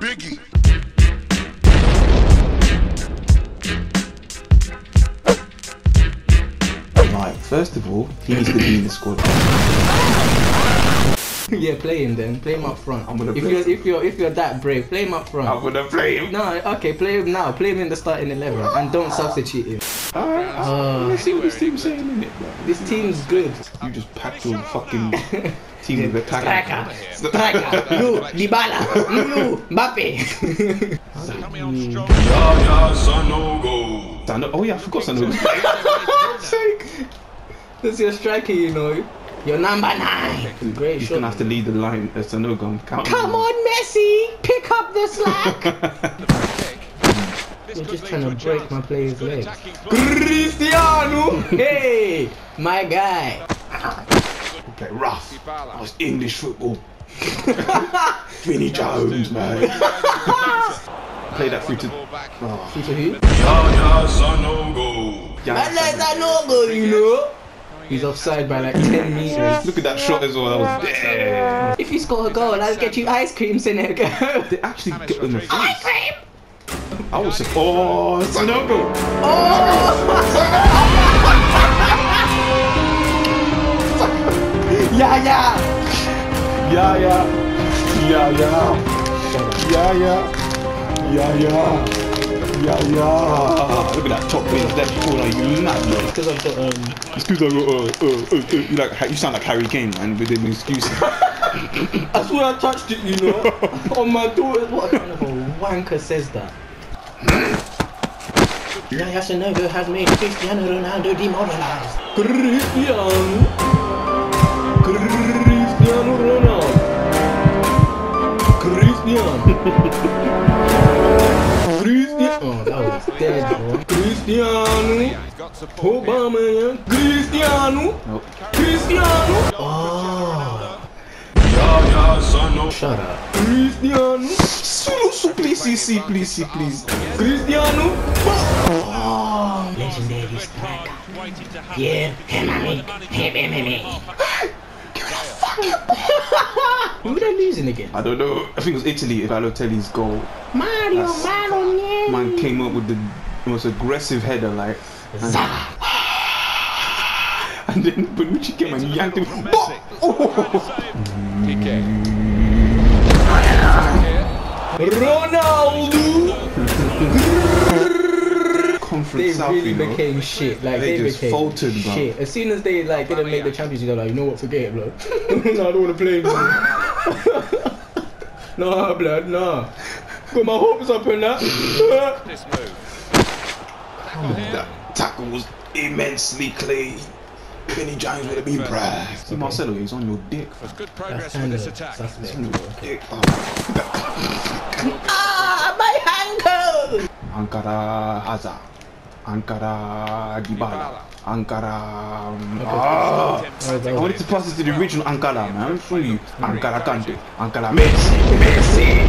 Biggie. Right, first of all, he needs to be in the squad. Yeah, play him then. Play him up front. I'm gonna if you're that brave, play him up front. I'm gonna play him. No, okay, play him now. Play him in the starting 11 and don't substitute him. Alright, let's see what this team's saying in it, bro. This team's good. You just packed your fucking team with attack. Striker. You, Dybala. You, Mbappe. Yaya Sanogo. Oh yeah, I forgot Sanogo. That's your striker, you know. You're number 9. Great He's shot. gonna have to lead the line as Sanogo. Come on, Messi! Pick up the slack! You're just trying to break my player's legs. Cristiano! Hey! My guy! Okay, rough. That was English football. Vinnie Jones, man. Play that through to... Oh. Through to who? Yaya Sanogo. Yaya Sanogo, you know? He's offside by like 10 meters. Look at that shot as well. That was there. If you score a goal, I'll get you ice cream, Senegal. They actually get in the face. Ice cream! I was... Oh, Sanogo! Yaya! Yaya! Yaya! Yaya! Look at that top pin left corner, you mad, bro. Because I've got It's because I got you sound like Harry Kane, man, with them excuses. I swear I touched it, you know. On my daughter. What kind of a wanker says that? Yaya Sanogo has made Cristiano Ronaldo demoralized. Cristiano Ronaldo. Oh, that was dead, bro. Cristiano Obama, Cristiano. Nope. Cristiano. Oh. Yaya Sanogo. Shut up. Cristiano. Please. Cristiano. Oh. Legendary striker. Yeah, him. Who were they losing again? I don't know. I think it was Italy. Balotelli's goal. Mario. Man came up with the most aggressive header, like. And then Bonucci came and yanked him. Ronaldo. Conference They South, really you know? became shit. Like They just became faltered, bro. shit. As soon as they like didn't make the Champions League, they're like, you know what? Forget it, bro. No, I don't want to play anymore. Nah, blood, nah. Got my hopes up in that. That tackle was immensely clean. Vinnie Jones would have been proud. See Marcelo, he's on your dick. Good progress for this attack. He's on your dick. Ah, my ankle! Ankara Hazard. Ankara Dybala. Ankara. I wanted to pass it to the original Ankara, man. I'm showing you. Ankara Kante. Ankara Messi.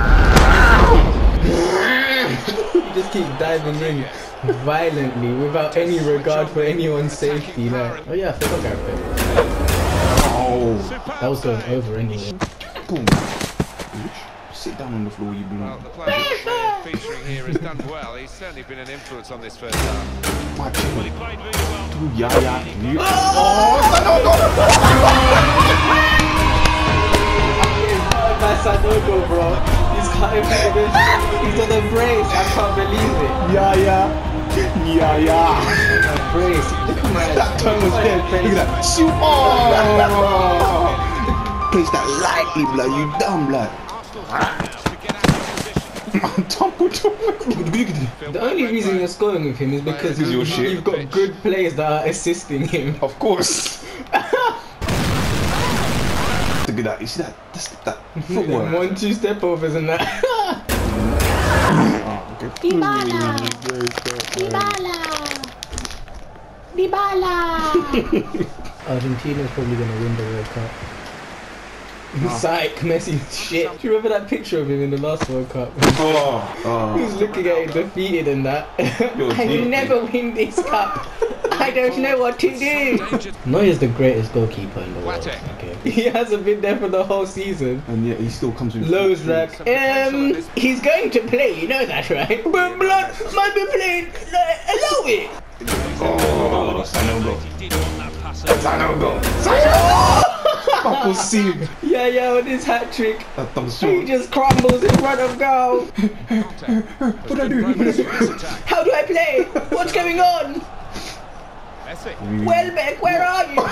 You just keep diving in violently without any regard for anyone's safety. Like, oh yeah, I forgot Gareth Bale. Oh. That was going over anyway. Boom. Sit down on the floor, you Well, blue. the player featuring here has done well. He's certainly been an influence on this first half. Watch Well, he it. played really well. To Yaya. That's Sanogo, bro. He's cutting through this. He's on the brace. I can't believe it. Yaya. A brace. Look at my That turn was dead. Look at that. Shoot. Oh. Place that lightly, blood. You dumb, blood. The only reason you're scoring with him is because your shit. you've got good players that are assisting him. Of course. Look at that. You see that? That footwork. 1-2 step overs and that. Dybala. Argentina's probably gonna win the World Cup. Psych, Messi, shit. Do you remember that picture of him in the last World Cup? Oh. He was looking at it defeated and that. I will never win this cup. I don't know what to do. Neuer's the greatest goalkeeper in the world. Okay. He hasn't been there for the whole season. And yet he still comes with Lows rack. He's going to play, you know that, right? But blood might be playing. Allow it. Oh, Sanogo. Sanogo. Buckle seam. Yeah, with his hat trick. That dumb He shot. just crumbles in front of goal. What do I do? How do I play? What's going on? Welbeck, where are you?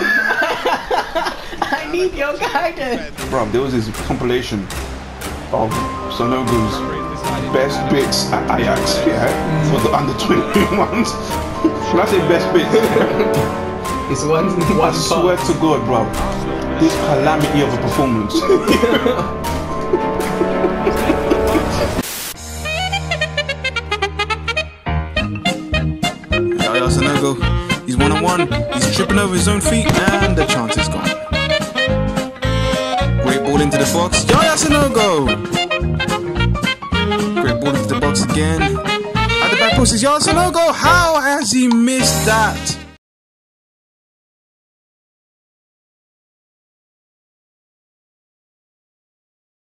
I need your guidance. Bro, there was this compilation of Sanogo's best bits at Ajax, yeah, for the under 21s. When I say best bits, It's one I swear to God, bro, this calamity of a performance. Yaya Sanogo, he's 1-on-1, he's tripping over his own feet, and the chance is gone. Great ball into the box, Yaya Sanogo! Great ball into the box again. At the back post is Yaya Sanogo, how has he missed that?